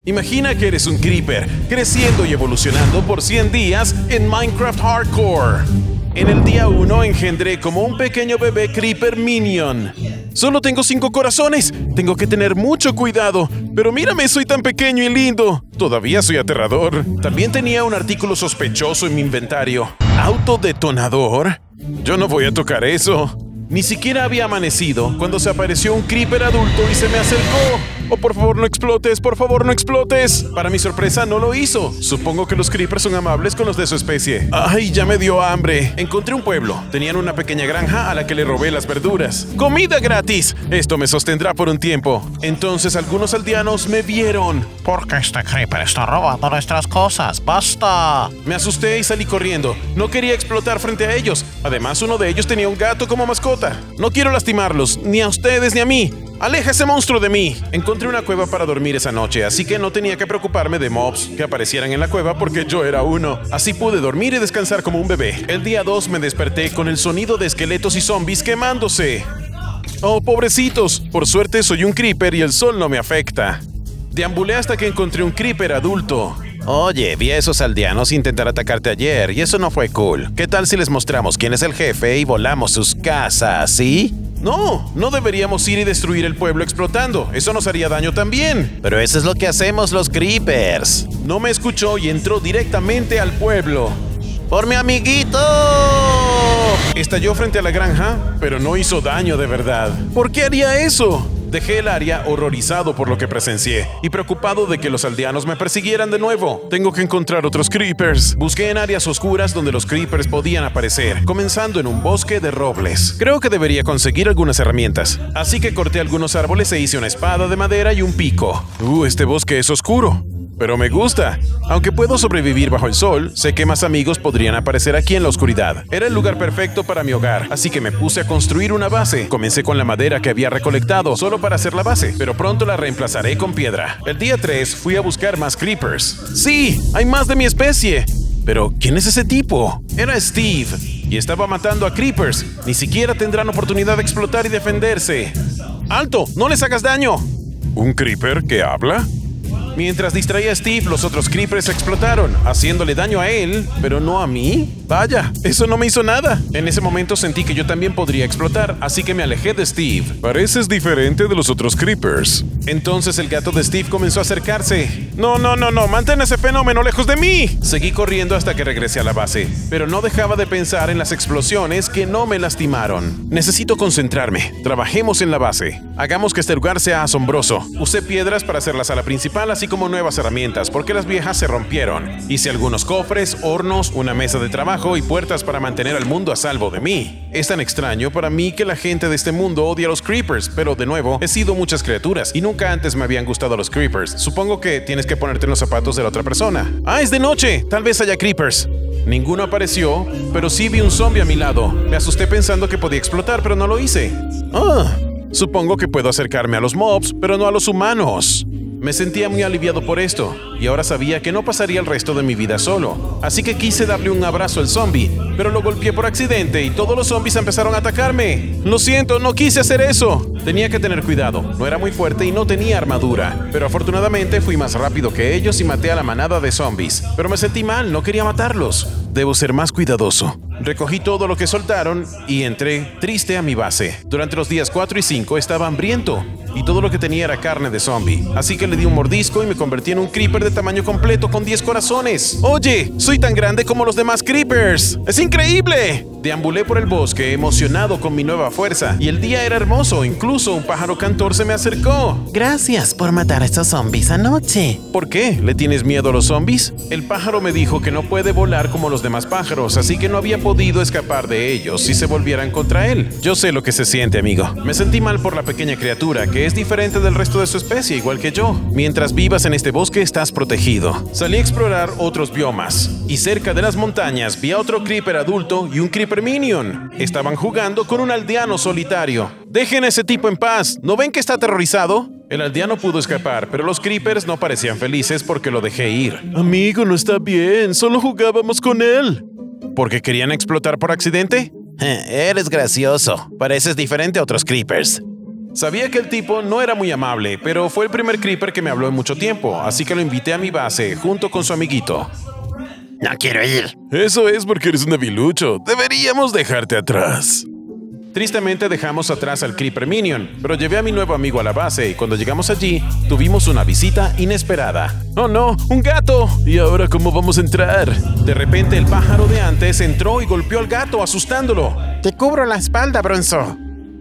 Imagina que eres un creeper, creciendo y evolucionando por 100 días en Minecraft Hardcore. En el día 1 engendré como un pequeño bebé creeper minion. Solo tengo 5 corazones. Tengo que tener mucho cuidado. Pero mírame, soy tan pequeño y lindo. Todavía soy aterrador. También tenía un artículo sospechoso en mi inventario. ¿Autodetonador? Yo no voy a tocar eso. Ni siquiera había amanecido cuando se apareció un creeper adulto y se me acercó. ¡Oh, por favor, no explotes! ¡Por favor, no explotes! Para mi sorpresa, no lo hizo. Supongo que los creepers son amables con los de su especie. ¡Ay, ya me dio hambre! Encontré un pueblo. Tenían una pequeña granja a la que le robé las verduras. ¡Comida gratis! Esto me sostendrá por un tiempo. Entonces algunos aldeanos me vieron. ¿Por qué este creeper está robando nuestras cosas? ¡Basta! Me asusté y salí corriendo. No quería explotar frente a ellos. Además, uno de ellos tenía un gato como mascota. No quiero lastimarlos, ni a ustedes ni a mí. ¡Aleja ese monstruo de mí! Encontré una cueva para dormir esa noche, así que no tenía que preocuparme de mobs que aparecieran en la cueva porque yo era uno. Así pude dormir y descansar como un bebé. El día 2 me desperté con el sonido de esqueletos y zombies quemándose. ¡Oh, pobrecitos! Por suerte soy un creeper y el sol no me afecta. Deambulé hasta que encontré un creeper adulto. Oye, vi a esos aldeanos intentar atacarte ayer y eso no fue cool. ¿Qué tal si les mostramos quién es el jefe y volamos sus casas, sí? No, no deberíamos ir y destruir el pueblo explotando. Eso nos haría daño también. Pero eso es lo que hacemos los creepers. No me escuchó y entró directamente al pueblo. ¡Por mi amiguito! Estalló frente a la granja, pero no hizo daño de verdad. ¿Por qué haría eso? Dejé el área horrorizado por lo que presencié y preocupado de que los aldeanos me persiguieran de nuevo. Tengo que encontrar otros creepers. Busqué en áreas oscuras donde los creepers podían aparecer, comenzando en un bosque de robles. Creo que debería conseguir algunas herramientas. Así que corté algunos árboles e hice una espada de madera y un pico. Este bosque es oscuro. Pero me gusta. Aunque puedo sobrevivir bajo el sol, sé que más amigos podrían aparecer aquí en la oscuridad. Era el lugar perfecto para mi hogar, así que me puse a construir una base. Comencé con la madera que había recolectado solo para hacer la base, pero pronto la reemplazaré con piedra. El día 3 fui a buscar más creepers. ¡Sí! ¡Hay más de mi especie! Pero, ¿quién es ese tipo? Era Steve, y estaba matando a creepers. Ni siquiera tendrán oportunidad de explotar y defenderse. ¡Alto! ¡No les hagas daño! ¿Un creeper que habla? Mientras distraía a Steve, los otros creepers explotaron, haciéndole daño a él, pero no a mí. Vaya, eso no me hizo nada. En ese momento sentí que yo también podría explotar, así que me alejé de Steve. Pareces diferente de los otros creepers. Entonces el gato de Steve comenzó a acercarse. No, mantén ese fenómeno lejos de mí. Seguí corriendo hasta que regresé a la base, pero no dejaba de pensar en las explosiones que no me lastimaron. Necesito concentrarme. Trabajemos en la base. Hagamos que este lugar sea asombroso. Usé piedras para hacer la sala principal, así como nuevas herramientas, porque las viejas se rompieron. Hice algunos cofres, hornos, una mesa de trabajo y puertas para mantener al mundo a salvo de mí. Es tan extraño para mí que la gente de este mundo odia a los creepers, pero de nuevo, he sido muchas criaturas y nunca antes me habían gustado los creepers. Supongo que tienes que ponerte en los zapatos de la otra persona. ¡Ah, es de noche! Tal vez haya creepers. Ninguno apareció, pero sí vi un zombie a mi lado. Me asusté pensando que podía explotar, pero no lo hice. Supongo que puedo acercarme a los mobs, pero no a los humanos. Me sentía muy aliviado por esto, y ahora sabía que no pasaría el resto de mi vida solo. Así que quise darle un abrazo al zombie, pero lo golpeé por accidente y todos los zombies empezaron a atacarme. Lo siento, no quise hacer eso. Tenía que tener cuidado, no era muy fuerte y no tenía armadura. Pero afortunadamente fui más rápido que ellos y maté a la manada de zombies. Pero me sentí mal, no quería matarlos. Debo ser más cuidadoso. Recogí todo lo que soltaron y entré triste a mi base. Durante los días 4 y 5 estaba hambriento y todo lo que tenía era carne de zombie. Así que le di un mordisco y me convertí en un creeper de tamaño completo con 10 corazones. ¡Oye! ¡Soy tan grande como los demás creepers! ¡Es increíble! Deambulé por el bosque emocionado con mi nueva fuerza y el día era hermoso. Incluso un pájaro cantor se me acercó. Gracias por matar a estos zombies anoche. ¿Por qué? ¿Le tienes miedo a los zombies? El pájaro me dijo que no puede volar como los demás pájaros, así que no había podido escapar de ellos si se volvieran contra él. Yo sé lo que se siente, amigo. Me sentí mal por la pequeña criatura, que es diferente del resto de su especie, igual que yo. Mientras vivas en este bosque, estás protegido. Salí a explorar otros biomas, y cerca de las montañas vi a otro creeper adulto y un creeper minion. Estaban jugando con un aldeano solitario. ¡Dejen a ese tipo en paz! ¿No ven que está aterrorizado? El aldeano pudo escapar, pero los creepers no parecían felices porque lo dejé ir. Amigo, no está bien, solo jugábamos con él. ¿Porque querían explotar por accidente? Eres gracioso. Pareces diferente a otros creepers. Sabía que el tipo no era muy amable, pero fue el primer creeper que me habló en mucho tiempo, así que lo invité a mi base junto con su amiguito. No quiero ir. Eso es porque eres un debilucho. Deberíamos dejarte atrás. Tristemente dejamos atrás al Creeper Minion, pero llevé a mi nuevo amigo a la base y cuando llegamos allí, tuvimos una visita inesperada. ¡Oh no! ¡Un gato! ¿Y ahora cómo vamos a entrar? De repente el pájaro de antes entró y golpeó al gato, asustándolo. Te cubro la espalda, Bronzo.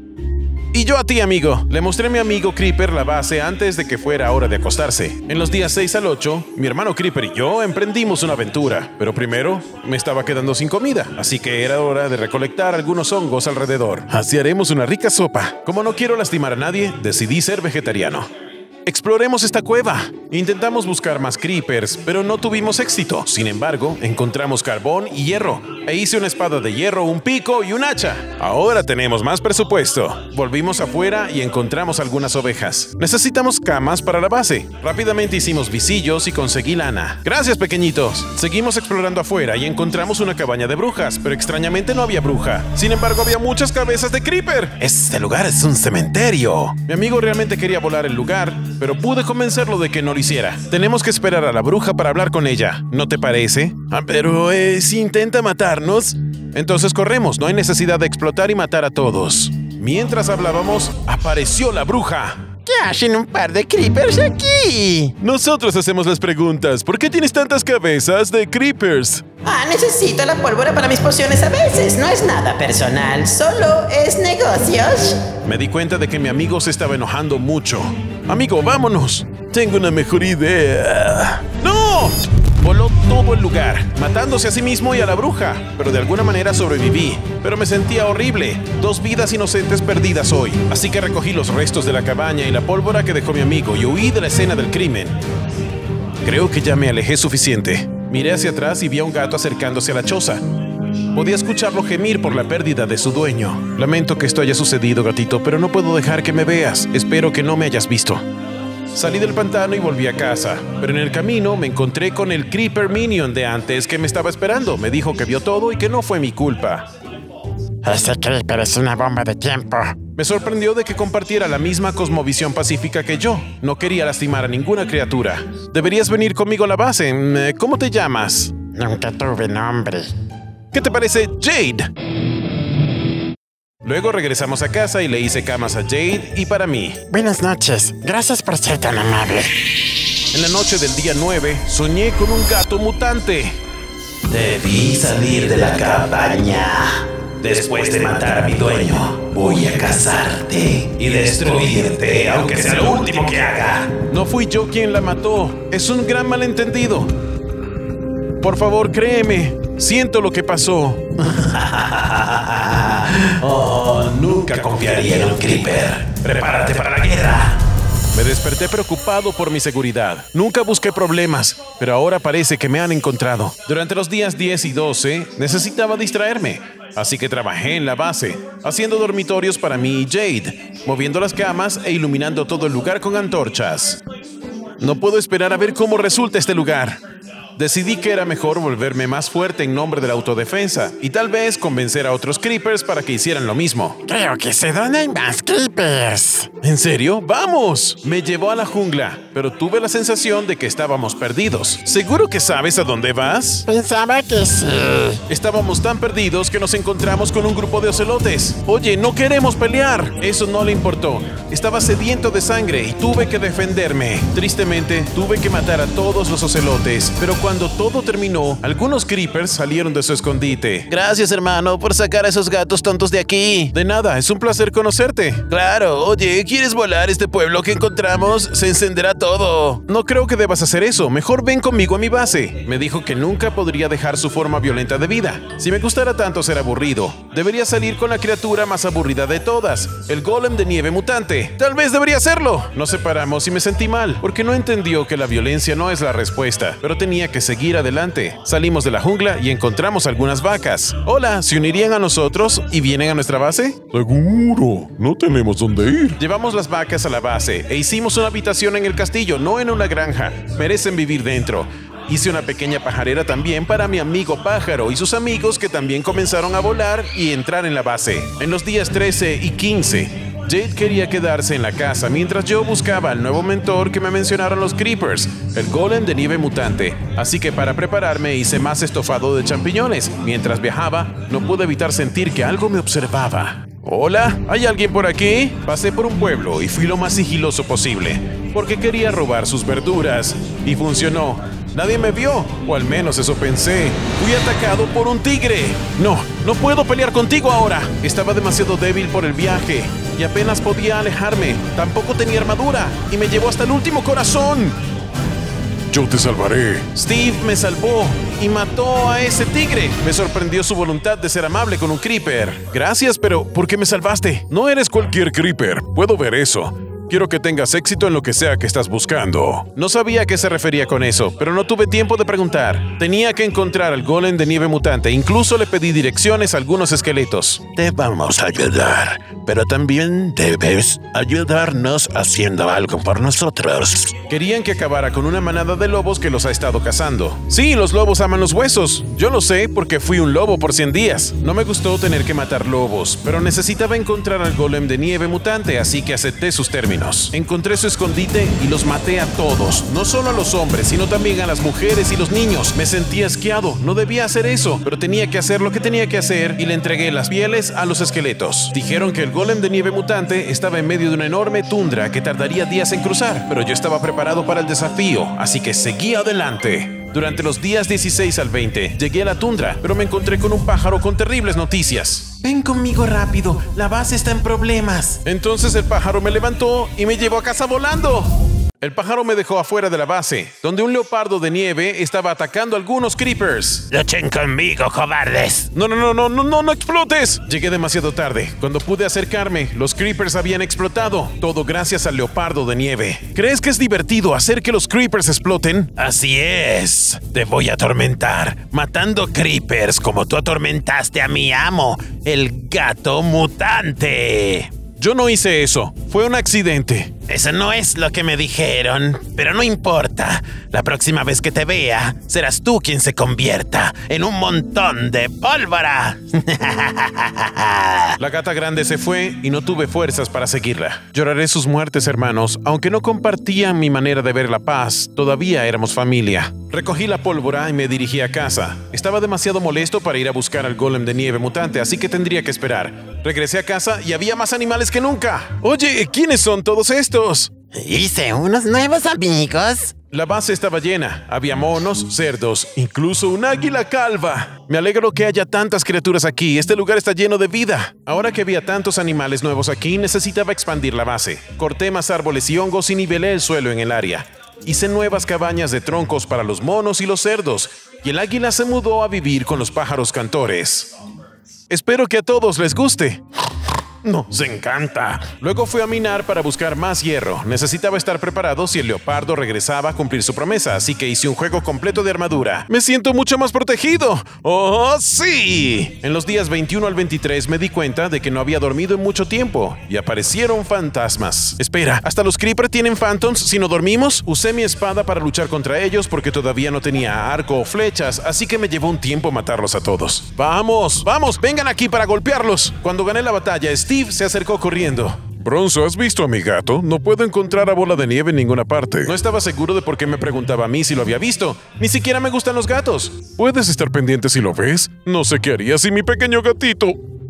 Y yo a ti, amigo. Le mostré a mi amigo Creeper la base antes de que fuera hora de acostarse. En los días 6 al 8, mi hermano Creeper y yo emprendimos una aventura. Pero primero, me estaba quedando sin comida, así que era hora de recolectar algunos hongos alrededor. Así haremos una rica sopa. Como no quiero lastimar a nadie, decidí ser vegetariano. Exploremos esta cueva. Intentamos buscar más creepers, pero no tuvimos éxito. Sin embargo, encontramos carbón y hierro. E hice una espada de hierro, un pico y un hacha. Ahora tenemos más presupuesto. Volvimos afuera y encontramos algunas ovejas. Necesitamos camas para la base. Rápidamente hicimos visillos y conseguí lana. Gracias, pequeñitos. Seguimos explorando afuera y encontramos una cabaña de brujas, pero extrañamente no había bruja. Sin embargo, había muchas cabezas de creeper. Este lugar es un cementerio. Mi amigo realmente quería volar el lugar, pero pude convencerlo de que no lo hiciera. Tenemos que esperar a la bruja para hablar con ella, ¿no te parece? Pero si intenta matarnos... Entonces corremos, no hay necesidad de explotar y matar a todos. Mientras hablábamos, apareció la bruja. ¿Qué hacen un par de creepers aquí? Nosotros hacemos las preguntas. ¿Por qué tienes tantas cabezas de creepers? Necesito la pólvora para mis pociones a veces. No es nada personal, solo es negocios. Me di cuenta de que mi amigo se estaba enojando mucho. Amigo, vámonos. Tengo una mejor idea. ¡No! Voló todo el lugar, matándose a sí mismo y a la bruja. Pero de alguna manera sobreviví. Pero me sentía horrible. 2 vidas inocentes perdidas hoy. Así que recogí los restos de la cabaña y la pólvora que dejó mi amigo y huí de la escena del crimen. Creo que ya me alejé suficiente. Miré hacia atrás y vi a un gato acercándose a la choza. Podía escucharlo gemir por la pérdida de su dueño. Lamento que esto haya sucedido, gatito, pero no puedo dejar que me veas. Espero que no me hayas visto. Salí del pantano y volví a casa, pero en el camino me encontré con el Creeper Minion de antes que me estaba esperando. Me dijo que vio todo y que no fue mi culpa. Ese creeper es una bomba de tiempo. Me sorprendió de que compartiera la misma cosmovisión pacífica que yo. No quería lastimar a ninguna criatura. Deberías venir conmigo a la base. ¿Cómo te llamas? Nunca tuve nombre. ¿Qué te parece Jade? Luego regresamos a casa y le hice camas a Jade y para mí. Buenas noches. Gracias por ser tan amable. En la noche del día 9, soñé con un gato mutante. Debí salir de la cabaña. Después de matar a mi dueño, voy a cazarte y destruirte, aunque sea lo último que haga. No fui yo quien la mató. Es un gran malentendido. Por favor, créeme. Siento lo que pasó. Oh, nunca confiaría en un creeper. Prepárate para la guerra. Me desperté preocupado por mi seguridad. Nunca busqué problemas, pero ahora parece que me han encontrado. Durante los días 10 y 12 necesitaba distraerme, así que trabajé en la base, haciendo dormitorios para mí y Jade, moviendo las camas e iluminando todo el lugar con antorchas. No puedo esperar a ver cómo resulta este lugar. Decidí que era mejor volverme más fuerte en nombre de la autodefensa y tal vez convencer a otros creepers para que hicieran lo mismo. Creo que sé dónde hay más creepers. ¿En serio? ¡Vamos! Me llevó a la jungla, pero tuve la sensación de que estábamos perdidos. ¿Seguro que sabes a dónde vas? Pensaba que sí. Estábamos tan perdidos que nos encontramos con un grupo de ocelotes. Oye, no queremos pelear. Eso no le importó. Estaba sediento de sangre y tuve que defenderme. Tristemente, tuve que matar a todos los ocelotes, pero cuando todo terminó, algunos creepers salieron de su escondite. Gracias, hermano, por sacar a esos gatos tontos de aquí. De nada, es un placer conocerte. Claro, oye, ¿quieres volar este pueblo que encontramos? Se encenderá todo. No creo que debas hacer eso. Mejor ven conmigo a mi base. Me dijo que nunca podría dejar su forma violenta de vida. Si me gustara tanto ser aburrido, debería salir con la criatura más aburrida de todas, el golem de nieve mutante. Tal vez debería hacerlo. Nos separamos y me sentí mal, porque no entendió que la violencia no es la respuesta, pero tenía que seguir adelante. Salimos de la jungla y encontramos algunas vacas. Hola, ¿se unirían a nosotros y vienen a nuestra base? Seguro, no tenemos dónde ir. Llevamos las vacas a la base e hicimos una habitación en el castillo, no en una granja. Merecen vivir dentro. Hice una pequeña pajarera también para mi amigo pájaro y sus amigos que también comenzaron a volar y entrar en la base. En los días 13 y 15, Jade quería quedarse en la casa mientras yo buscaba al nuevo mentor que me mencionaron los Creepers, el golem de nieve mutante. Así que para prepararme hice más estofado de champiñones. Mientras viajaba, no pude evitar sentir que algo me observaba. ¿Hola? ¿Hay alguien por aquí? Pasé por un pueblo y fui lo más sigiloso posible, porque quería robar sus verduras. Y funcionó. Nadie me vio, o al menos eso pensé. Fui atacado por un tigre. No puedo pelear contigo ahora. Estaba demasiado débil por el viaje y apenas podía alejarme. Tampoco tenía armadura y me llevó hasta el último corazón. Yo te salvaré. Steve me salvó y mató a ese tigre. Me sorprendió su voluntad de ser amable con un creeper. Gracias, pero ¿por qué me salvaste? No eres cualquier creeper. Puedo ver eso. Quiero que tengas éxito en lo que sea que estás buscando. No sabía a qué se refería con eso, pero no tuve tiempo de preguntar. Tenía que encontrar al golem de nieve mutante. Incluso le pedí direcciones a algunos esqueletos. Te vamos a ayudar, pero también debes ayudarnos haciendo algo por nosotros. Querían que acabara con una manada de lobos que los ha estado cazando. Sí, los lobos aman los huesos. Yo lo sé porque fui un lobo por 100 días. No me gustó tener que matar lobos, pero necesitaba encontrar al golem de nieve mutante, así que acepté sus términos. Encontré su escondite y los maté a todos. No solo a los hombres, sino también a las mujeres y los niños. Me sentía asqueado. No debía hacer eso, pero tenía que hacer lo que tenía que hacer y le entregué las pieles a los esqueletos. Dijeron que el golem de nieve mutante estaba en medio de una enorme tundra que tardaría días en cruzar, pero yo estaba preparado para el desafío, así que seguí adelante. Durante los días 16 al 20, llegué a la tundra, pero me encontré con un pájaro con terribles noticias. Ven conmigo rápido, la base está en problemas. Entonces el pájaro me levantó y me llevó a casa volando. El pájaro me dejó afuera de la base, donde un leopardo de nieve estaba atacando a algunos creepers. ¡Luchen conmigo, cobardes! ¡No explotes! Llegué demasiado tarde. Cuando pude acercarme, los creepers habían explotado. Todo gracias al leopardo de nieve. ¿Crees que es divertido hacer que los creepers exploten? Así es. Te voy a atormentar, matando creepers como tú atormentaste a mi amo, el gato mutante. Yo no hice eso. Fue un accidente. Eso no es lo que me dijeron, pero no importa. La próxima vez que te vea, serás tú quien se convierta en un montón de pólvora. La gata grande se fue y no tuve fuerzas para seguirla. Lloraré sus muertes, hermanos. Aunque no compartían mi manera de ver la paz, todavía éramos familia. Recogí la pólvora y me dirigí a casa. Estaba demasiado molesto para ir a buscar al golem de nieve mutante, así que tendría que esperar. Regresé a casa y había más animales que nunca. Oye, ¿quiénes son todos estos? Hice unos nuevos amigos. La base estaba llena. Había monos, cerdos, incluso un águila calva. Me alegro que haya tantas criaturas aquí. Este lugar está lleno de vida. Ahora que había tantos animales nuevos aquí, necesitaba expandir la base. Corté más árboles y hongos y nivelé el suelo en el área. Hice nuevas cabañas de troncos para los monos y los cerdos, y el águila se mudó a vivir con los pájaros cantores. Espero que a todos les guste. Nos encanta. Luego fui a minar para buscar más hierro. Necesitaba estar preparado si el leopardo regresaba a cumplir su promesa, así que hice un juego completo de armadura. Me siento mucho más protegido. ¡Oh, sí! En los días 21 al 23 me di cuenta de que no había dormido en mucho tiempo y aparecieron fantasmas. Espera, ¿hasta los creeper tienen phantoms si no dormimos? Usé mi espada para luchar contra ellos porque todavía no tenía arco o flechas, así que me llevó un tiempo matarlos a todos. ¡Vamos! ¡Vengan aquí para golpearlos! Cuando gané la batalla, Steve se acercó corriendo. Bronzo, ¿has visto a mi gato? No puedo encontrar a Bola de Nieve en ninguna parte. No estaba seguro de por qué me preguntaba a mí si lo había visto. Ni siquiera me gustan los gatos. ¿Puedes estar pendiente si lo ves? No sé qué haría si mi pequeño gatito...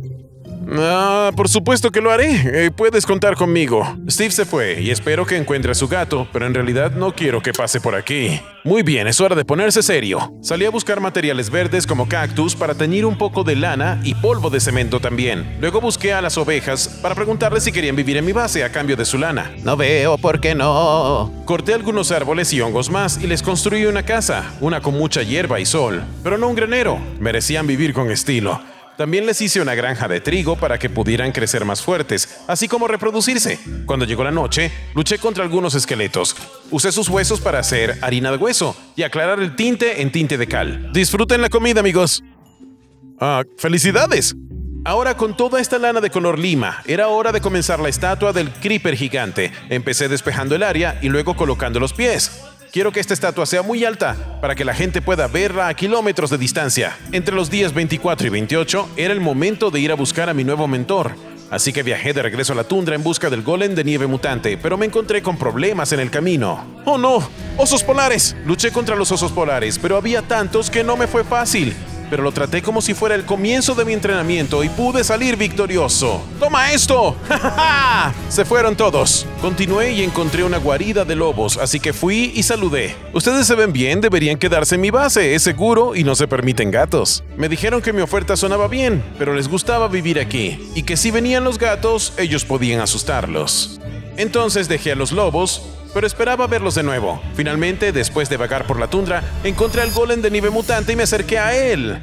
Ah, por supuesto que lo haré. Puedes contar conmigo. Steve se fue y espero que encuentre a su gato, pero en realidad no quiero que pase por aquí. Muy bien, es hora de ponerse serio. Salí a buscar materiales verdes como cactus para teñir un poco de lana y polvo de cemento también. Luego busqué a las ovejas para preguntarles si querían vivir en mi base a cambio de su lana. No veo por qué no. Corté algunos árboles y hongos más y les construí una casa, una con mucha hierba y sol, pero no un granero. Merecían vivir con estilo. También les hice una granja de trigo para que pudieran crecer más fuertes, así como reproducirse. Cuando llegó la noche, luché contra algunos esqueletos. Usé sus huesos para hacer harina de hueso y aclarar el tinte en tinte de cal. Disfruten la comida, amigos. ¡Felicidades! Ahora, con toda esta lana de color lima, era hora de comenzar la estatua del creeper gigante. Empecé despejando el área y luego colocando los pies. Quiero que esta estatua sea muy alta para que la gente pueda verla a kilómetros de distancia. Entre los días 24 y 28 era el momento de ir a buscar a mi nuevo mentor. Así que viajé de regreso a la tundra en busca del golem de nieve mutante, pero me encontré con problemas en el camino. ¡Oh no! ¡Osos polares! Luché contra los osos polares, pero había tantos que no me fue fácil. Pero lo traté como si fuera el comienzo de mi entrenamiento y pude salir victorioso. ¡Toma esto! ¡Ja, ja, ja! Se fueron todos. Continué y encontré una guarida de lobos, así que fui y saludé. Ustedes se ven bien, deberían quedarse en mi base, es seguro y no se permiten gatos. Me dijeron que mi oferta sonaba bien, pero les gustaba vivir aquí, y que si venían los gatos, ellos podían asustarlos. Entonces dejé a los lobos, pero esperaba verlos de nuevo. Finalmente, después de vagar por la tundra, encontré al golem de nieve mutante y me acerqué a él.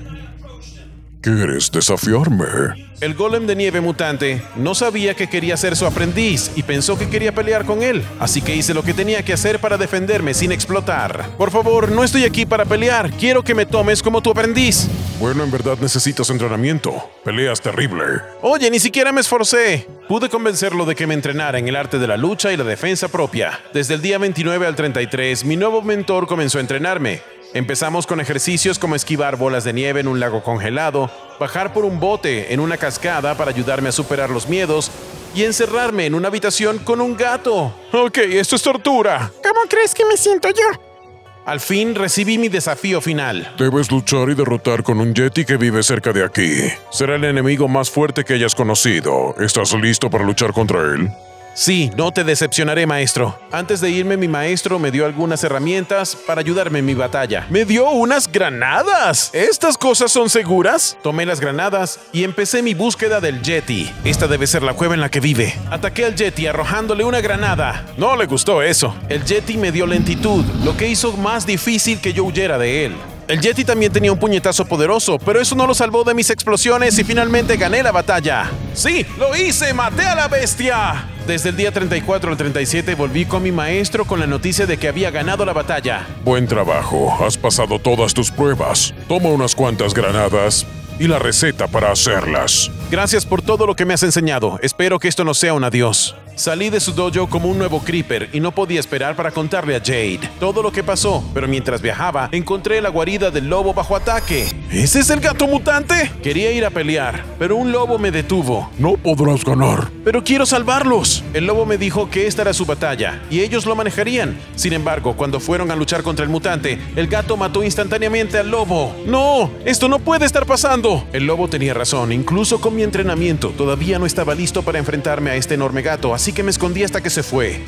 ¿Quieres desafiarme? El golem de nieve mutante no sabía que quería ser su aprendiz y pensó que quería pelear con él, así que hice lo que tenía que hacer para defenderme sin explotar. Por favor, no estoy aquí para pelear, quiero que me tomes como tu aprendiz. Bueno, en verdad necesitas entrenamiento. Peleas terrible. Oye, ni siquiera me esforcé. Pude convencerlo de que me entrenara en el arte de la lucha y la defensa propia. Desde el día 29 al 33, mi nuevo mentor comenzó a entrenarme. Empezamos con ejercicios como esquivar bolas de nieve en un lago congelado, bajar por un bote en una cascada para ayudarme a superar los miedos y encerrarme en una habitación con un gato. Ok, esto es tortura. ¿Cómo crees que me siento yo? Al fin recibí mi desafío final. Debes luchar y derrotar con un yeti que vive cerca de aquí. Será el enemigo más fuerte que hayas conocido. ¿Estás listo para luchar contra él? Sí, no te decepcionaré, maestro. Antes de irme, mi maestro me dio algunas herramientas para ayudarme en mi batalla. ¡Me dio unas granadas! ¿Estas cosas son seguras? Tomé las granadas y empecé mi búsqueda del Yeti. Esta debe ser la cueva en la que vive. Ataqué al Yeti arrojándole una granada. No le gustó eso. El Yeti me dio lentitud, lo que hizo más difícil que yo huyera de él. El Yeti también tenía un puñetazo poderoso, pero eso no lo salvó de mis explosiones y finalmente gané la batalla. ¡Sí! ¡Lo hice! ¡Maté a la bestia! Desde el día 34 al 37 volví con mi maestro con la noticia de que había ganado la batalla. Buen trabajo, has pasado todas tus pruebas. Toma unas cuantas granadas y la receta para hacerlas. Gracias por todo lo que me has enseñado. Espero que esto no sea un adiós. Salí de su dojo como un nuevo creeper y no podía esperar para contarle a Jade todo lo que pasó, pero mientras viajaba encontré la guarida del lobo bajo ataque. ¿Ese es el gato mutante? Quería ir a pelear, pero un lobo me detuvo. No podrás ganar. Pero quiero salvarlos. El lobo me dijo que esta era su batalla y ellos lo manejarían. Sin embargo, cuando fueron a luchar contra el mutante, el gato mató instantáneamente al lobo. ¡No! ¡Esto no puede estar pasando! El lobo tenía razón, incluso con mi entrenamiento todavía no estaba listo para enfrentarme a este enorme gato, así que me escondí hasta que se fue.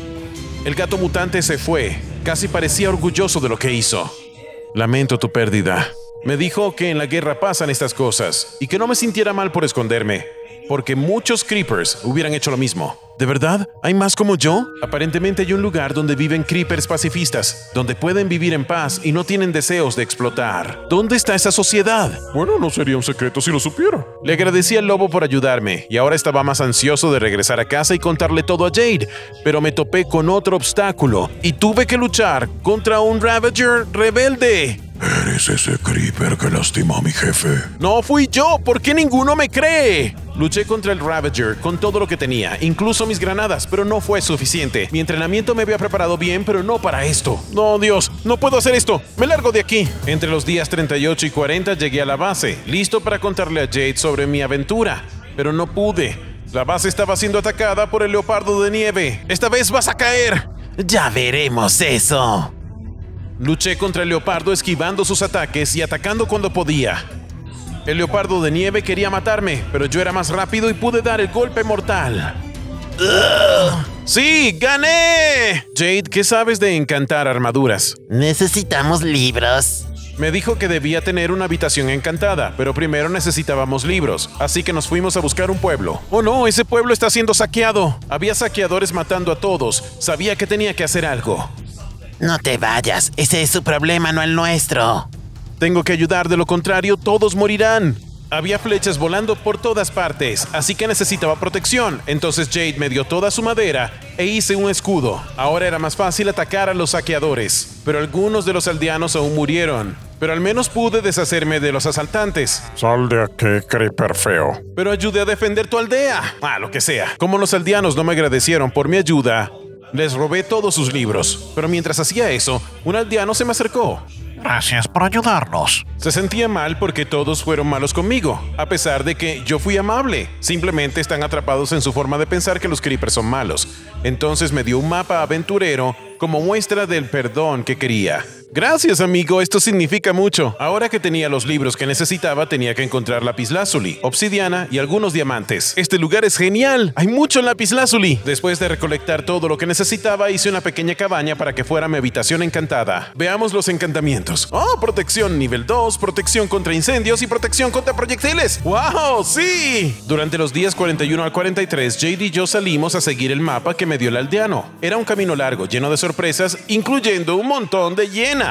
El gato mutante se fue. Casi parecía orgulloso de lo que hizo. Lamento tu pérdida. Me dijo que en la guerra pasan estas cosas y que no me sintiera mal por esconderme, porque muchos creepers hubieran hecho lo mismo. ¿De verdad? ¿Hay más como yo? Aparentemente hay un lugar donde viven creepers pacifistas, donde pueden vivir en paz y no tienen deseos de explotar. ¿Dónde está esa sociedad? Bueno, no sería un secreto si lo supiera. Le agradecí al lobo por ayudarme y ahora estaba más ansioso de regresar a casa y contarle todo a Jade, pero me topé con otro obstáculo y tuve que luchar contra un Ravager rebelde. ¿Eres ese creeper que lastimó a mi jefe? No fui yo, ¿por qué ninguno me cree? Luché contra el Ravager con todo lo que tenía, incluso mis granadas, pero no fue suficiente. Mi entrenamiento me había preparado bien, pero no para esto. No, Dios, no puedo hacer esto. Me largo de aquí. Entre los días 38 y 40 llegué a la base, listo para contarle a Jade sobre mi aventura, pero no pude. La base estaba siendo atacada por el leopardo de nieve. ¡Esta vez vas a caer! Ya veremos eso. Luché contra el leopardo esquivando sus ataques y atacando cuando podía. El leopardo de nieve quería matarme, pero yo era más rápido y pude dar el golpe mortal. ¡Sí! ¡Gané! Jade, ¿qué sabes de encantar armaduras? Necesitamos libros. Me dijo que debía tener una habitación encantada, pero primero necesitábamos libros, así que nos fuimos a buscar un pueblo. ¡Oh no! ¡Ese pueblo está siendo saqueado! Había saqueadores matando a todos. Sabía que tenía que hacer algo. No te vayas, ese es su problema, no el nuestro. Tengo que ayudar, de lo contrario todos morirán. Había flechas volando por todas partes, así que necesitaba protección. Entonces Jade me dio toda su madera e hice un escudo. Ahora era más fácil atacar a los saqueadores, pero algunos de los aldeanos aún murieron. Pero al menos pude deshacerme de los asaltantes. Sal de aquí, creeper feo. Pero ayudé a defender tu aldea. Lo que sea. Como los aldeanos no me agradecieron por mi ayuda, les robé todos sus libros. Pero mientras hacía eso, un aldeano se me acercó. Gracias por ayudarnos. Se sentía mal porque todos fueron malos conmigo, a pesar de que yo fui amable. Simplemente están atrapados en su forma de pensar que los creepers son malos. Entonces me dio un mapa aventurero como muestra del perdón que quería. Gracias, amigo, esto significa mucho. Ahora que tenía los libros que necesitaba, tenía que encontrar lapislázuli, obsidiana y algunos diamantes. Este lugar es genial, hay mucho lapislázuli. Después de recolectar todo lo que necesitaba, hice una pequeña cabaña para que fuera mi habitación encantada. Veamos los encantamientos. Oh, protección nivel 2, protección contra incendios y protección contra proyectiles. ¡Wow! ¡Sí! Durante los días 41 al 43, Jade y yo salimos a seguir el mapa que me dio el aldeano. Era un camino largo, lleno de sorpresas, incluyendo un montón de hienas.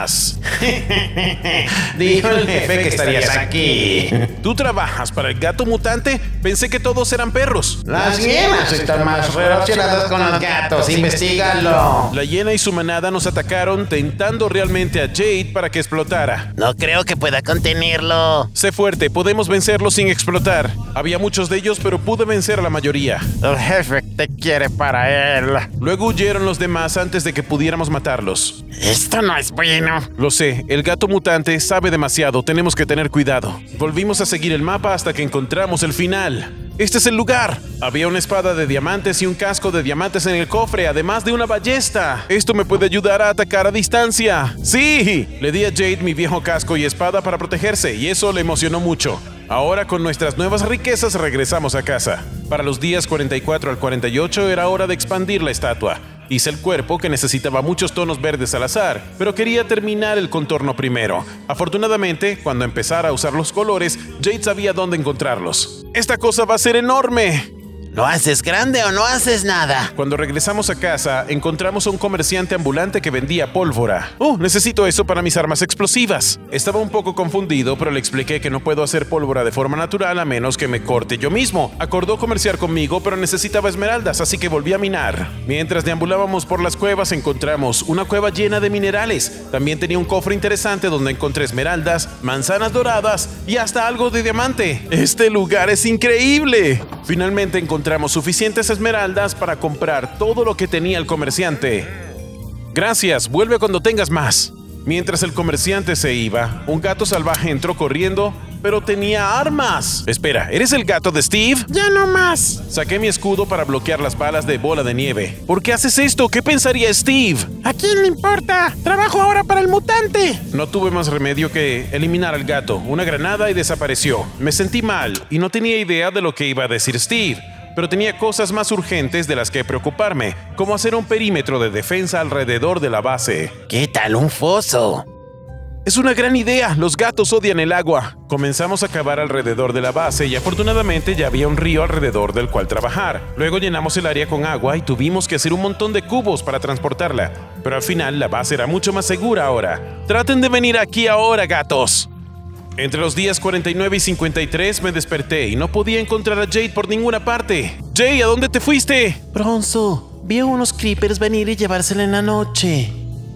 Dijo el jefe que estarías aquí. ¿Tú trabajas para el gato mutante? Pensé que todos eran perros. Las hienas están más relacionadas con los gatos. Investígalo. La hiena y su manada nos atacaron, tentando realmente a Jade para que explotara. No creo que pueda contenerlo. Sé fuerte, podemos vencerlo sin explotar. Había muchos de ellos, pero pude vencer a la mayoría. El jefe te quiere para él. Luego huyeron los demás antes de que pudiéramos matarlos. Esto no es bueno. Lo sé, el gato mutante sabe demasiado, tenemos que tener cuidado. Volvimos a seguir el mapa hasta que encontramos el final. ¡Este es el lugar! Había una espada de diamantes y un casco de diamantes en el cofre, además de una ballesta. Esto me puede ayudar a atacar a distancia. ¡Sí! Le di a Jade mi viejo casco y espada para protegerse, y eso le emocionó mucho. Ahora, con nuestras nuevas riquezas, regresamos a casa. Para los días 44 al 48 era hora de expandir la estatua. Hice el cuerpo, que necesitaba muchos tonos verdes al azar, pero quería terminar el contorno primero. Afortunadamente, cuando empezara a usar los colores, Jade sabía dónde encontrarlos. ¡Esta cosa va a ser enorme! ¿Lo haces grande o no haces nada? Cuando regresamos a casa, encontramos a un comerciante ambulante que vendía pólvora. ¡Oh, necesito eso para mis armas explosivas! Estaba un poco confundido, pero le expliqué que no puedo hacer pólvora de forma natural a menos que me corte yo mismo. Acordó comerciar conmigo, pero necesitaba esmeraldas, así que volví a minar. Mientras deambulábamos por las cuevas, encontramos una cueva llena de minerales. También tenía un cofre interesante donde encontré esmeraldas, manzanas doradas y hasta algo de diamante. ¡Este lugar es increíble! Finalmente encontramos suficientes esmeraldas para comprar todo lo que tenía el comerciante. Gracias, vuelve cuando tengas más. Mientras el comerciante se iba, un gato salvaje entró corriendo, pero tenía armas. Espera, ¿eres el gato de Steve? Ya no más. Saqué mi escudo para bloquear las balas de bola de nieve. ¿Por qué haces esto? ¿Qué pensaría Steve? ¿A quién le importa? Trabajo ahora para el mutante. No tuve más remedio que eliminar al gato, una granada y desapareció. Me sentí mal y no tenía idea de lo que iba a decir Steve. Pero tenía cosas más urgentes de las que preocuparme, como hacer un perímetro de defensa alrededor de la base. ¿Qué tal un foso? Es una gran idea, los gatos odian el agua. Comenzamos a cavar alrededor de la base y afortunadamente ya había un río alrededor del cual trabajar. Luego llenamos el área con agua y tuvimos que hacer un montón de cubos para transportarla. Pero al final la base era mucho más segura ahora. Traten de venir aquí ahora, gatos. Entre los días 49 y 53 me desperté y no podía encontrar a Jade por ninguna parte. Jade, ¿a dónde te fuiste? Bronzo, vi a unos creepers venir y llevársela en la noche.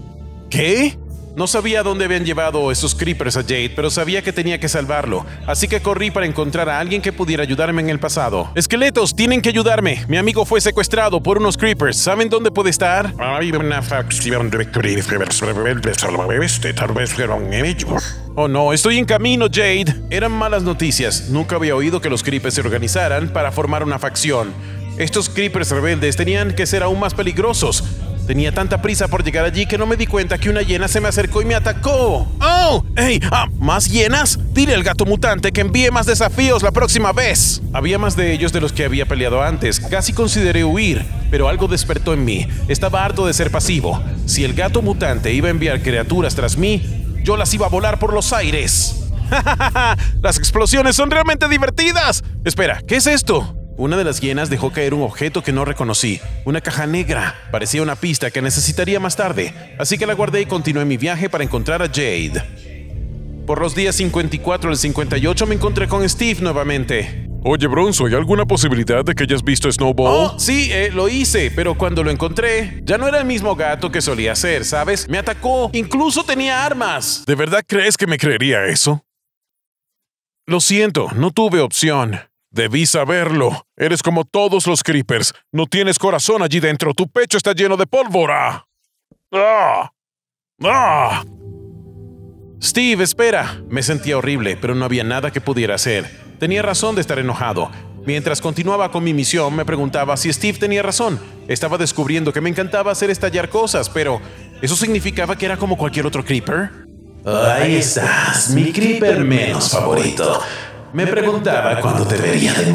¿Qué? No sabía dónde habían llevado esos creepers a Jade, pero sabía que tenía que salvarlo. Así que corrí para encontrar a alguien que pudiera ayudarme en el pasado. ¡Esqueletos, tienen que ayudarme! Mi amigo fue secuestrado por unos creepers. ¿Saben dónde puede estar? Hay una facción de creepers rebeldes al oeste, tal vez fueron ellos. Oh no, estoy en camino, Jade. Eran malas noticias. Nunca había oído que los creepers se organizaran para formar una facción. Estos creepers rebeldes tenían que ser aún más peligrosos. Tenía tanta prisa por llegar allí que no me di cuenta que una hiena se me acercó y me atacó. ¡Oh! ¡Ey! ¿Más hienas? Dile al gato mutante que envíe más desafíos la próxima vez. Había más de ellos de los que había peleado antes. Casi consideré huir, pero algo despertó en mí. Estaba harto de ser pasivo. Si el gato mutante iba a enviar criaturas tras mí, yo las iba a volar por los aires. ¡Las explosiones son realmente divertidas! Espera, ¿qué es esto? Una de las hienas dejó caer un objeto que no reconocí, una caja negra. Parecía una pista que necesitaría más tarde, así que la guardé y continué mi viaje para encontrar a Jade. Por los días 54 al 58 me encontré con Steve nuevamente. Oye, Bronzo, ¿hay alguna posibilidad de que hayas visto Snowball? Oh, sí, lo hice, pero cuando lo encontré, ya no era el mismo gato que solía ser, ¿sabes? Me atacó, incluso tenía armas. ¿De verdad crees que me creería eso? Lo siento, no tuve opción. Debí saberlo. Eres como todos los creepers. No tienes corazón allí dentro. Tu pecho está lleno de pólvora. ¡Ah! ¡Ah! Steve, espera. Me sentía horrible, pero no había nada que pudiera hacer. Tenía razón de estar enojado. Mientras continuaba con mi misión, me preguntaba si Steve tenía razón. Estaba descubriendo que me encantaba hacer estallar cosas, pero ¿eso significaba que era como cualquier otro Creeper? Ahí estás, mi Creeper menos favorito. Me preguntaba cuándo te vería de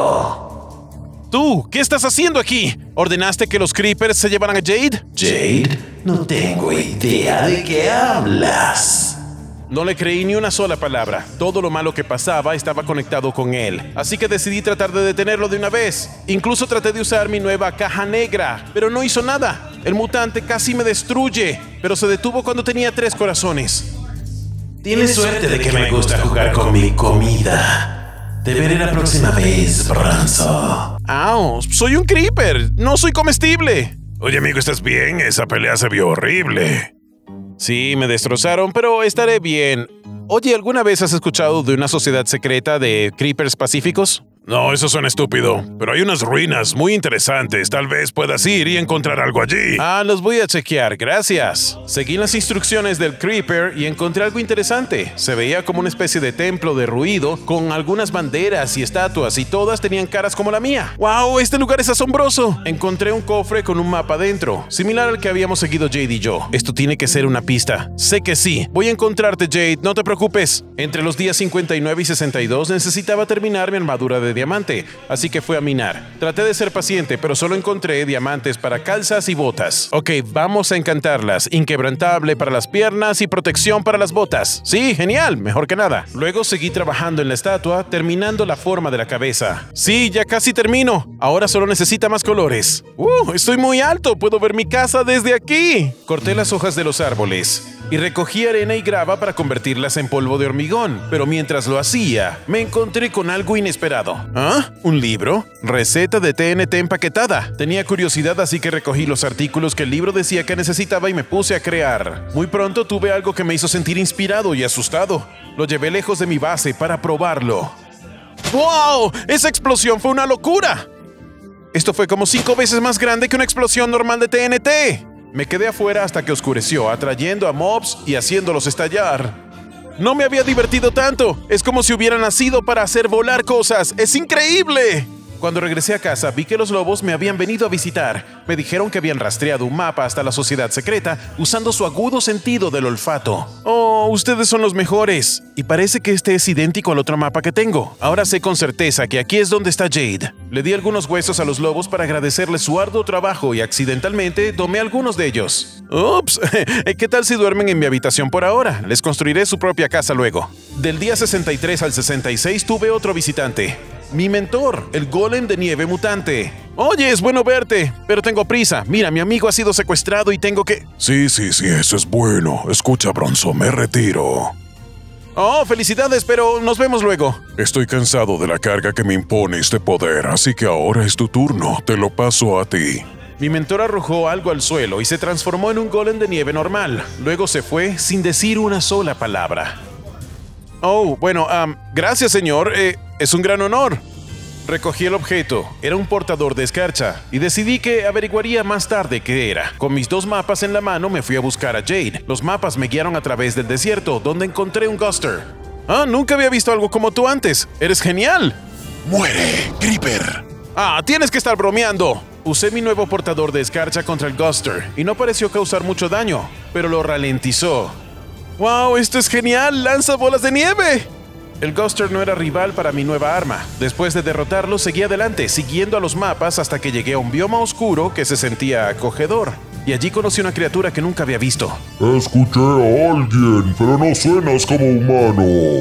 nuevo. ¿Tú? ¿Qué estás haciendo aquí? ¿Ordenaste que los Creepers se llevaran a Jade? Jade, no tengo idea de qué hablas. No le creí ni una sola palabra. Todo lo malo que pasaba estaba conectado con él. Así que decidí tratar de detenerlo de una vez. Incluso traté de usar mi nueva caja negra, pero no hizo nada. El mutante casi me destruye, pero se detuvo cuando tenía 3 corazones. Tienes suerte de que me gusta jugar con mi comida. Te veré la próxima vez, Bronzo. ¡Au! ¡Soy un Creeper! ¡No soy comestible! Oye, amigo, ¿estás bien? Esa pelea se vio horrible. Sí, me destrozaron, pero estaré bien. Oye, ¿alguna vez has escuchado de una sociedad secreta de Creepers pacíficos? No, eso suena estúpido, pero hay unas ruinas muy interesantes. Tal vez puedas ir y encontrar algo allí. Ah, los voy a chequear, gracias. Seguí las instrucciones del Creeper y encontré algo interesante. Se veía como una especie de templo derruido, con algunas banderas y estatuas, y todas tenían caras como la mía. ¡Wow! Este lugar es asombroso. Encontré un cofre con un mapa dentro, similar al que habíamos seguido Jade y yo. Esto tiene que ser una pista. Sé que sí. Voy a encontrarte, Jade, no te preocupes. Entre los días 59 y 62 necesitaba terminar mi armadura de diamante, así que fui a minar. Traté de ser paciente, pero solo encontré diamantes para calzas y botas. Ok, vamos a encantarlas. Inquebrantable para las piernas y protección para las botas. Sí, genial, mejor que nada. Luego seguí trabajando en la estatua, terminando la forma de la cabeza. Sí, ya casi termino. Ahora solo necesita más colores. Estoy muy alto, puedo ver mi casa desde aquí. Corté las hojas de los árboles y recogí arena y grava para convertirlas en polvo de hormigón, pero mientras lo hacía, me encontré con algo inesperado. ¿Ah? ¿Un libro? Receta de TNT empaquetada. Tenía curiosidad, así que recogí los artículos que el libro decía que necesitaba y me puse a crear. Muy pronto tuve algo que me hizo sentir inspirado y asustado. Lo llevé lejos de mi base para probarlo. ¡Wow! ¡Esa explosión fue una locura! Esto fue como 5 veces más grande que una explosión normal de TNT. Me quedé afuera hasta que oscureció, atrayendo a mobs y haciéndolos estallar. No me había divertido tanto. Es como si hubiera nacido para hacer volar cosas. ¡Es increíble! Cuando regresé a casa, vi que los lobos me habían venido a visitar. Me dijeron que habían rastreado un mapa hasta la sociedad secreta usando su agudo sentido del olfato. Oh, ustedes son los mejores. Y parece que este es idéntico al otro mapa que tengo. Ahora sé con certeza que aquí es donde está Jade. Le di algunos huesos a los lobos para agradecerles su arduo trabajo y accidentalmente tomé algunos de ellos. Ups, ¿qué tal si duermen en mi habitación por ahora? Les construiré su propia casa luego. Del día 63 al 66 tuve otro visitante. Mi mentor, el golem de nieve mutante. Oye, es bueno verte, pero tengo prisa. Mira, mi amigo ha sido secuestrado y tengo que... Sí, eso es bueno. Escucha, Bronzo, me retiro. Oh, felicidades, pero nos vemos luego. Estoy cansado de la carga que me impone este poder, así que ahora es tu turno. Te lo paso a ti. Mi mentor arrojó algo al suelo y se transformó en un golem de nieve normal. Luego se fue sin decir una sola palabra. Oh, bueno, gracias, señor. Es un gran honor. Recogí el objeto. Era un portador de escarcha y decidí que averiguaría más tarde qué era. Con mis 2 mapas en la mano me fui a buscar a Jade. Los mapas me guiaron a través del desierto, donde encontré un Guster. Ah, nunca había visto algo como tú antes. ¡Eres genial! ¡Muere, Creeper! Ah, tienes que estar bromeando. Usé mi nuevo portador de escarcha contra el Guster y no pareció causar mucho daño, pero lo ralentizó. ¡Wow! ¡Esto es genial! ¡Lanza bolas de nieve! El Guster no era rival para mi nueva arma. Después de derrotarlo, seguí adelante, siguiendo a los mapas hasta que llegué a un bioma oscuro que se sentía acogedor. Y allí conocí una criatura que nunca había visto. Escuché a alguien, pero no suenas como humano.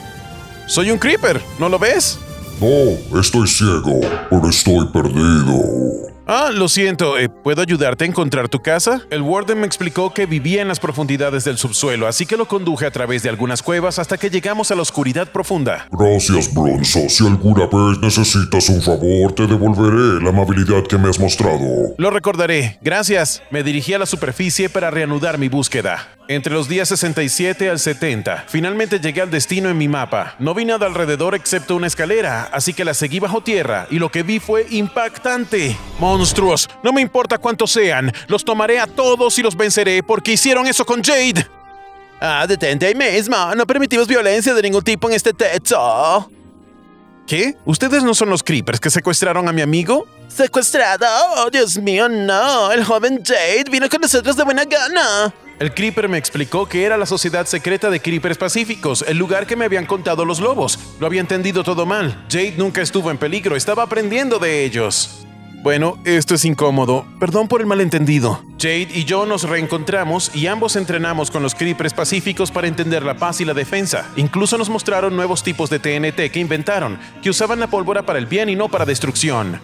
Soy un Creeper, ¿no lo ves? No, estoy ciego, pero estoy perdido. Ah, lo siento, ¿puedo ayudarte a encontrar tu casa? El Warden me explicó que vivía en las profundidades del subsuelo, así que lo conduje a través de algunas cuevas hasta que llegamos a la oscuridad profunda. Gracias, Bronzo. Si alguna vez necesitas un favor, te devolveré la amabilidad que me has mostrado. Lo recordaré. Gracias. Me dirigí a la superficie para reanudar mi búsqueda. Entre los días 67 al 70, finalmente llegué al destino en mi mapa. No vi nada alrededor excepto una escalera, así que la seguí bajo tierra y lo que vi fue impactante. ¡Monstruos! No me importa cuántos sean, los tomaré a todos y los venceré porque hicieron eso con Jade. Detente ahí mismo. No permitimos violencia de ningún tipo en este techo. ¿Qué? ¿Ustedes no son los Creepers que secuestraron a mi amigo? ¿Secuestrado? Oh, Dios mío, no. El joven Jade vino con nosotros de buena gana. El Creeper me explicó que era la sociedad secreta de Creepers Pacíficos, el lugar que me habían contado los lobos. Lo había entendido todo mal. Jade nunca estuvo en peligro, estaba aprendiendo de ellos. Bueno, esto es incómodo. Perdón por el malentendido. Jade y yo nos reencontramos y ambos entrenamos con los Creepers Pacíficos para entender la paz y la defensa. Incluso nos mostraron nuevos tipos de TNT que inventaron, que usaban la pólvora para el bien y no para destrucción.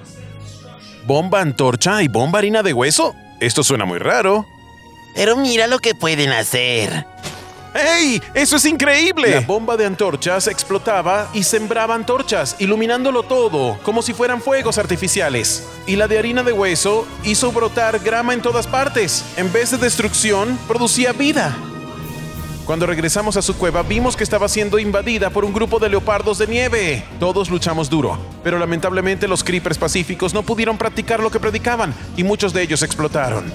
¿Bomba antorcha y bomba harina de hueso? Esto suena muy raro. Pero mira lo que pueden hacer. ¡Ey! ¡Eso es increíble! La bomba de antorchas explotaba y sembraba antorchas, iluminándolo todo, como si fueran fuegos artificiales. Y la de harina de hueso hizo brotar grama en todas partes. En vez de destrucción, producía vida. Cuando regresamos a su cueva, vimos que estaba siendo invadida por un grupo de leopardos de nieve. Todos luchamos duro, pero lamentablemente los Creepers Pacíficos no pudieron practicar lo que predicaban, y muchos de ellos explotaron.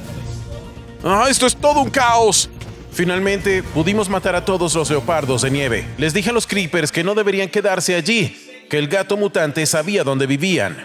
¡Ah, esto es todo un caos! Finalmente, pudimos matar a todos los leopardos de nieve. Les dije a los Creepers que no deberían quedarse allí, que el gato mutante sabía dónde vivían.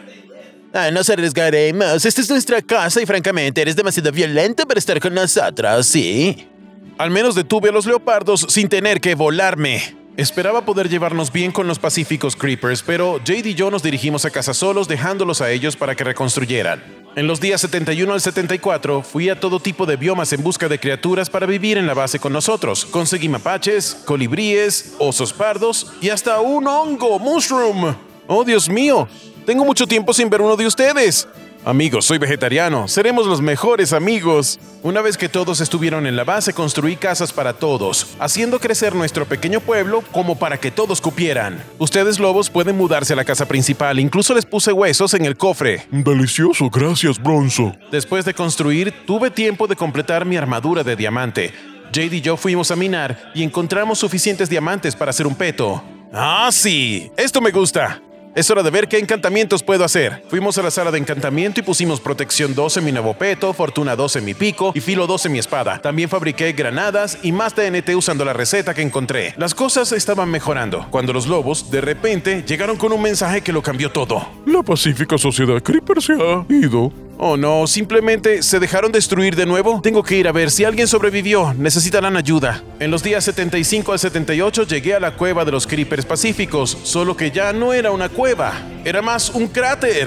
Nos arriesgaremos. Esta es nuestra casa y francamente eres demasiado violento para estar con nosotros, ¿sí? Al menos detuve a los leopardos sin tener que volarme. Esperaba poder llevarnos bien con los pacíficos Creepers, pero Jade y yo nos dirigimos a casa solos, dejándolos a ellos para que reconstruyeran. En los días 71 al 74, fui a todo tipo de biomas en busca de criaturas para vivir en la base con nosotros. Conseguí mapaches, colibríes, osos pardos y hasta un hongo, mushroom. ¡Oh, Dios mío! Tengo mucho tiempo sin ver uno de ustedes. Amigos, soy vegetariano. Seremos los mejores amigos. Una vez que todos estuvieron en la base, construí casas para todos, haciendo crecer nuestro pequeño pueblo como para que todos cupieran. Ustedes, lobos, pueden mudarse a la casa principal. Incluso les puse huesos en el cofre. Delicioso, gracias, Bronzo. Después de construir, tuve tiempo de completar mi armadura de diamante. Jade y yo fuimos a minar y encontramos suficientes diamantes para hacer un peto. ¡Ah, sí! ¡Esto me gusta! Es hora de ver qué encantamientos puedo hacer. Fuimos a la sala de encantamiento y pusimos protección 2 en mi nuevo peto, fortuna 2 en mi pico y filo 2 en mi espada. También fabriqué granadas y más TNT usando la receta que encontré. Las cosas estaban mejorando, cuando los lobos, de repente, llegaron con un mensaje que lo cambió todo. La pacífica sociedad Creeper se ha ido. Oh no, simplemente se dejaron destruir de nuevo. Tengo que ir a ver si alguien sobrevivió. Necesitarán ayuda. En los días 75 al 78 llegué a la cueva de los Creepers Pacíficos, solo que ya no era una cueva, era más un cráter.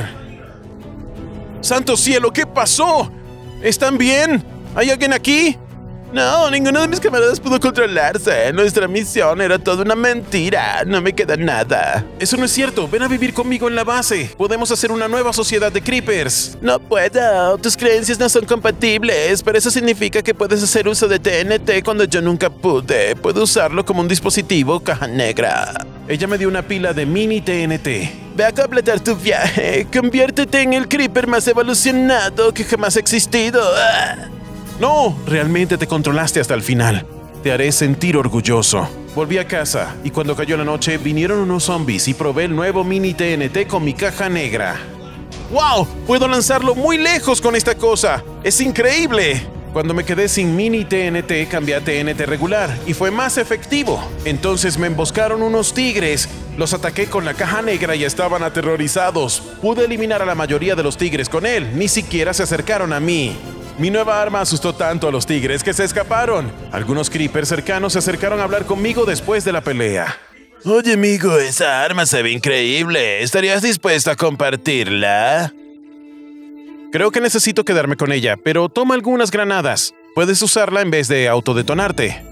¡Santo cielo! ¿Qué pasó? ¿Están bien? ¿Hay alguien aquí? No, ninguno de mis camaradas pudo controlarse. Nuestra misión era toda una mentira. No me queda nada. Eso no es cierto. Ven a vivir conmigo en la base. Podemos hacer una nueva sociedad de Creepers. No puedo. Tus creencias no son compatibles, pero eso significa que puedes hacer uso de TNT cuando yo nunca pude. Puedo usarlo como un dispositivo caja negra. Ella me dio una pila de mini TNT. Ve a completar tu viaje. Conviértete en el Creeper más evolucionado que jamás ha existido. No, realmente te controlaste hasta el final. Te haré sentir orgulloso. Volví a casa y cuando cayó la noche vinieron unos zombies y probé el nuevo mini TNT con mi caja negra. ¡Wow! Puedo lanzarlo muy lejos con esta cosa. ¡Es increíble! Cuando me quedé sin mini TNT, cambié a TNT regular y fue más efectivo. Entonces me emboscaron unos tigres. Los ataqué con la caja negra y estaban aterrorizados. Pude eliminar a la mayoría de los tigres con él. Ni siquiera se acercaron a mí. Mi nueva arma asustó tanto a los tigres que se escaparon. Algunos creepers cercanos se acercaron a hablar conmigo después de la pelea. Oye, amigo, esa arma se ve increíble. ¿Estarías dispuesto a compartirla? Creo que necesito quedarme con ella, pero toma algunas granadas. Puedes usarla en vez de autodetonarte.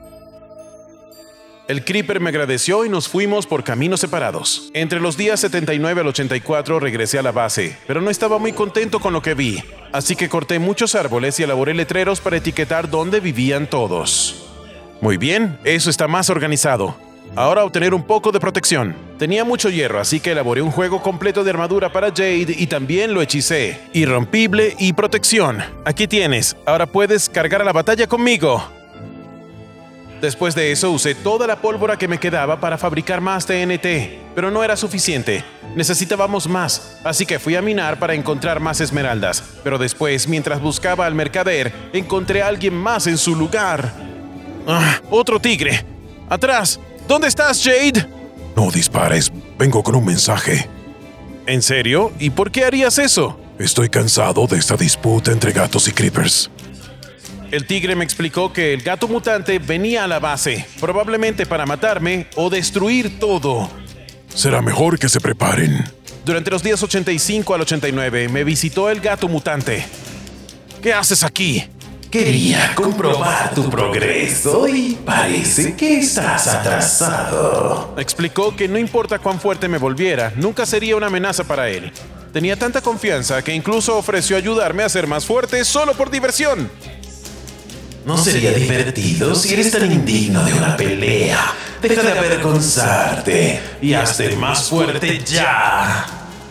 El Creeper me agradeció y nos fuimos por caminos separados. Entre los días 79 al 84 regresé a la base, pero no estaba muy contento con lo que vi. Así que corté muchos árboles y elaboré letreros para etiquetar dónde vivían todos. Muy bien, eso está más organizado. Ahora obtener un poco de protección. Tenía mucho hierro, así que elaboré un juego completo de armadura para Jade y también lo hechicé. Irrompible y protección. Aquí tienes, ahora puedes cargar a la batalla conmigo. Después de eso usé toda la pólvora que me quedaba para fabricar más TNT, pero no era suficiente. Necesitábamos más, así que fui a minar para encontrar más esmeraldas. Pero después, mientras buscaba al mercader, encontré a alguien más en su lugar. Ah, otro tigre. ¡Atrás! ¿Dónde estás, Jade? No dispares. Vengo con un mensaje. ¿En serio? ¿Y por qué harías eso? Estoy cansado de esta disputa entre gatos y creepers. El tigre me explicó que el gato mutante venía a la base, probablemente para matarme o destruir todo. Será mejor que se preparen. Durante los días 85 al 89 me visitó el gato mutante. ¿Qué haces aquí? Quería comprobar tu progreso y parece que estás atrasado. Explicó que no importa cuán fuerte me volviera, nunca sería una amenaza para él. Tenía tanta confianza que incluso ofreció ayudarme a ser más fuerte solo por diversión. ¿No sería divertido si eres tan indigno de una pelea? Deja de avergonzarte y hazte más fuerte ya.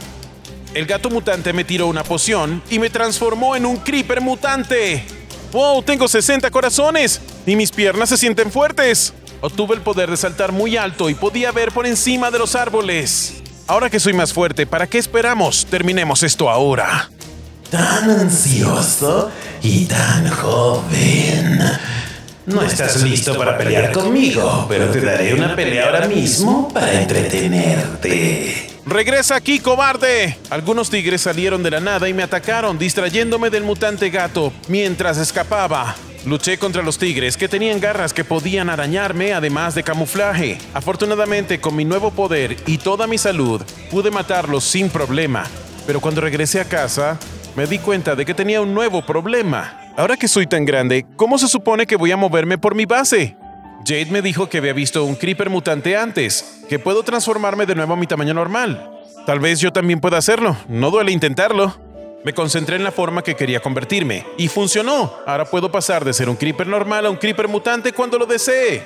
El gato mutante me tiró una poción y me transformó en un creeper mutante. ¡Wow! Tengo 60 corazones y mis piernas se sienten fuertes. Obtuve el poder de saltar muy alto y podía ver por encima de los árboles. Ahora que soy más fuerte, ¿para qué esperamos? Terminemos esto ahora. Tan ansioso y tan joven. No estás listo para pelear conmigo, pero te daré una pelea ahora mismo para entretenerte. ¡Regresa aquí, cobarde! Algunos tigres salieron de la nada y me atacaron, distrayéndome del mutante gato mientras escapaba. Luché contra los tigres, que tenían garras que podían arañarme, además de camuflaje. Afortunadamente, con mi nuevo poder y toda mi salud, pude matarlos sin problema. Pero cuando regresé a casa, me di cuenta de que tenía un nuevo problema. Ahora que soy tan grande, ¿cómo se supone que voy a moverme por mi base? Jade me dijo que había visto un creeper mutante antes, que puedo transformarme de nuevo a mi tamaño normal. Tal vez yo también pueda hacerlo, no duele intentarlo. Me concentré en la forma que quería convertirme, y funcionó. Ahora puedo pasar de ser un creeper normal a un creeper mutante cuando lo desee.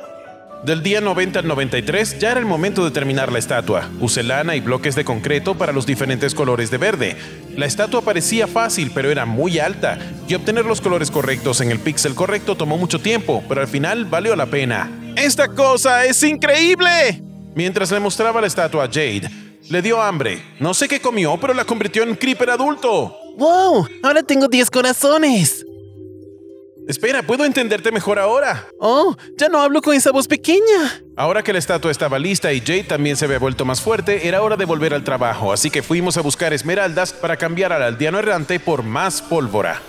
Del día 90 al 93 ya era el momento de terminar la estatua. Usé lana y bloques de concreto para los diferentes colores de verde. La estatua parecía fácil, pero era muy alta, y obtener los colores correctos en el píxel correcto tomó mucho tiempo, pero al final valió la pena. ¡Esta cosa es increíble! Mientras le mostraba la estatua a Jade, le dio hambre. No sé qué comió, pero la convirtió en un creeper adulto. ¡Wow! Ahora tengo 10 corazones. Espera, puedo entenderte mejor ahora. ¡Oh! Ya no hablo con esa voz pequeña. Ahora que la estatua estaba lista y Jade también se había vuelto más fuerte, era hora de volver al trabajo, así que fuimos a buscar esmeraldas para cambiar al aldeano errante por más pólvora.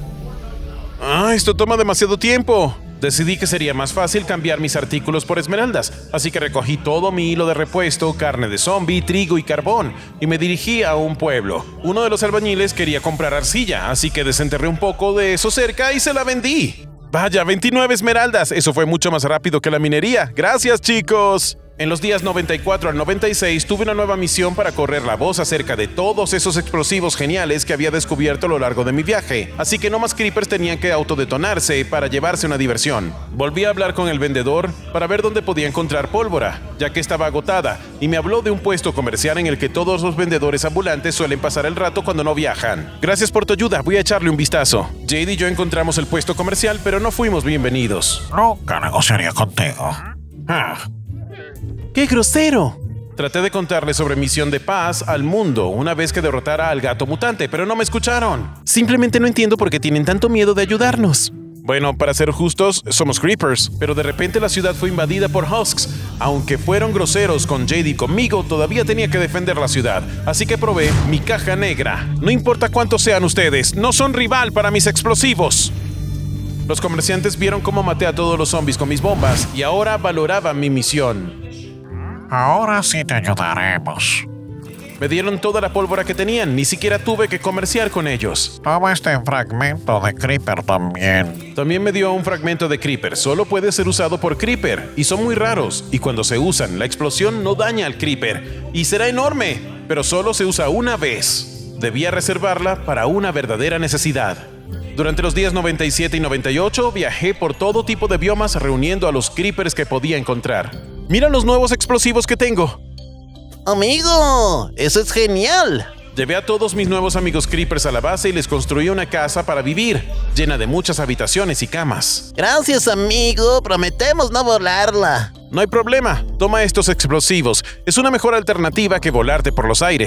¡Ah, esto toma demasiado tiempo! Decidí que sería más fácil cambiar mis artículos por esmeraldas, así que recogí todo mi hilo de repuesto, carne de zombie, trigo y carbón, y me dirigí a un pueblo. Uno de los albañiles quería comprar arcilla, así que desenterré un poco de eso cerca y se la vendí. ¡Vaya, 29 esmeraldas! Eso fue mucho más rápido que la minería. ¡Gracias, chicos! En los días 94 al 96 tuve una nueva misión para correr la voz acerca de todos esos explosivos geniales que había descubierto a lo largo de mi viaje, así que no más creepers tenían que autodetonarse para llevarse una diversión. Volví a hablar con el vendedor para ver dónde podía encontrar pólvora, ya que estaba agotada, y me habló de un puesto comercial en el que todos los vendedores ambulantes suelen pasar el rato cuando no viajan. Gracias por tu ayuda, voy a echarle un vistazo. Jade y yo encontramos el puesto comercial, pero no fuimos bienvenidos. Nunca negociaría contigo. ¡Qué grosero! Traté de contarle sobre misión de paz al mundo una vez que derrotara al gato mutante, pero no me escucharon. Simplemente no entiendo por qué tienen tanto miedo de ayudarnos. Bueno, para ser justos, somos creepers, pero de repente la ciudad fue invadida por husks. Aunque fueron groseros con Jade y conmigo, todavía tenía que defender la ciudad, así que probé mi caja negra. No importa cuántos sean ustedes, no son rival para mis explosivos. Los comerciantes vieron cómo maté a todos los zombies con mis bombas y ahora valoraban mi misión. Ahora sí te ayudaremos. Me dieron toda la pólvora que tenían, ni siquiera tuve que comerciar con ellos. Toma este fragmento de creeper también. También me dio un fragmento de creeper, solo puede ser usado por creeper, y son muy raros, y cuando se usan, la explosión no daña al creeper, y será enorme, pero solo se usa una vez. Debía reservarla para una verdadera necesidad. Durante los días 97 y 98 viajé por todo tipo de biomas reuniendo a los creepers que podía encontrar. ¡Mira los nuevos explosivos que tengo! ¡Amigo! ¡Eso es genial! Llevé a todos mis nuevos amigos creepers a la base y les construí una casa para vivir, llena de muchas habitaciones y camas. Gracias, amigo. Prometemos no volarla. No hay problema. Toma estos explosivos. Es una mejor alternativa que volarte por los aires.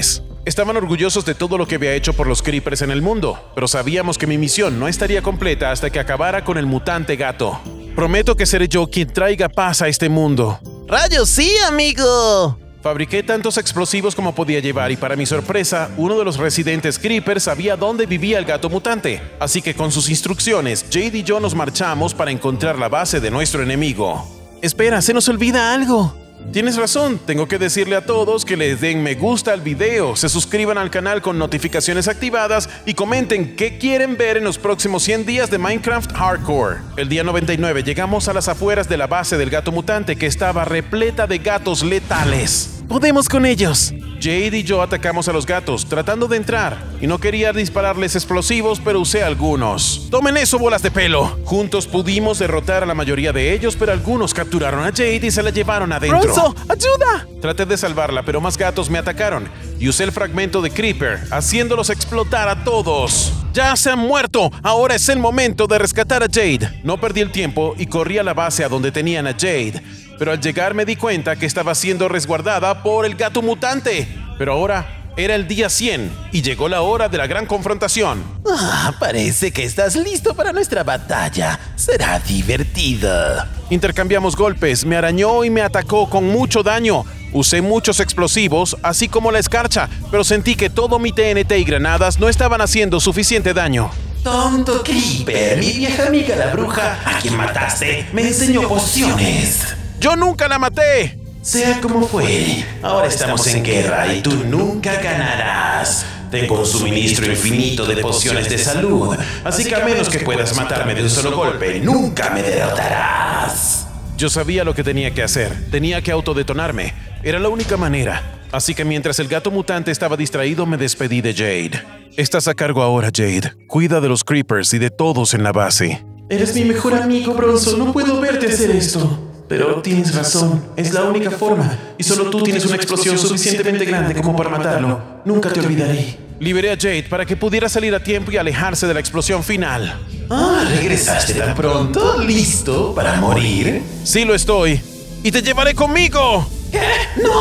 Estaban orgullosos de todo lo que había hecho por los Creepers en el mundo, pero sabíamos que mi misión no estaría completa hasta que acabara con el mutante gato. Prometo que seré yo quien traiga paz a este mundo. ¡Rayos, sí, amigo! Fabriqué tantos explosivos como podía llevar y para mi sorpresa, uno de los residentes Creepers sabía dónde vivía el gato mutante. Así que con sus instrucciones, Jade y yo nos marchamos para encontrar la base de nuestro enemigo. Espera, se nos olvida algo. Tienes razón, tengo que decirle a todos que les den me gusta al video, se suscriban al canal con notificaciones activadas y comenten qué quieren ver en los próximos 100 días de Minecraft Hardcore. El día 99 llegamos a las afueras de la base del gato mutante que estaba repleta de gatos letales. ¡Podemos con ellos! Jade y yo atacamos a los gatos, tratando de entrar, y no quería dispararles explosivos, pero usé algunos. ¡Tomen eso, bolas de pelo! Juntos pudimos derrotar a la mayoría de ellos, pero algunos capturaron a Jade y se la llevaron adentro. ¡Bronzo, ayuda! Traté de salvarla, pero más gatos me atacaron, y usé el fragmento de Creeper, haciéndolos explotar a todos. ¡Ya se han muerto! Ahora es el momento de rescatar a Jade. No perdí el tiempo y corrí a la base a donde tenían a Jade. Pero al llegar me di cuenta que estaba siendo resguardada por el gato mutante. Pero ahora era el día 100 y llegó la hora de la gran confrontación. Parece que estás listo para nuestra batalla. Será divertido. Intercambiamos golpes, me arañó y me atacó con mucho daño. Usé muchos explosivos, así como la escarcha, pero sentí que todo mi TNT y granadas no estaban haciendo suficiente daño. Tonto Creeper, mi vieja amiga la bruja, a quien mataste, me enseñó pociones. ¡Yo nunca la maté! Sea como fuere, ahora estamos en guerra y tú nunca ganarás. Tengo un suministro infinito de pociones de salud, así que a menos que puedas matarme de un solo golpe, nunca me derrotarás. Yo sabía lo que tenía que hacer. Tenía que autodetonarme. Era la única manera. Así que mientras el gato mutante estaba distraído, me despedí de Jade. Estás a cargo ahora, Jade. Cuida de los Creepers y de todos en la base. Eres mi mejor amigo, Bronzo. No puedo verte hacer esto. Pero tienes razón, es la única forma, y solo tú tienes una explosión suficientemente grande como para matarlo. Nunca te olvidaré. Liberé a Jade para que pudiera salir a tiempo y alejarse de la explosión final. ¿Regresaste tan pronto? ¿Listo para morir? Sí lo estoy. ¡Y te llevaré conmigo! ¿Qué? ¡No!